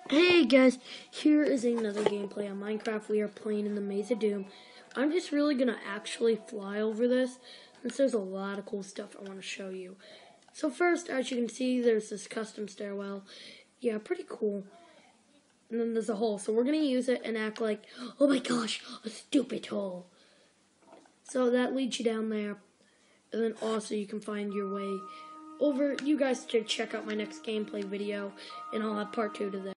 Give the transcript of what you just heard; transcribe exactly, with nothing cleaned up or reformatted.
Hey guys, here is another gameplay on Minecraft. We are playing in the Maze of Doom. I'm just really going to actually fly over this, since there's a lot of cool stuff I want to show you. So first, as you can see, there's this custom stairwell. Yeah, pretty cool. And then there's a hole, so we're going to use it and act like, oh my gosh, a stupid hole. So that leads you down there, and then also you can find your way over. You guys should check out my next gameplay video, and I'll have part two to that.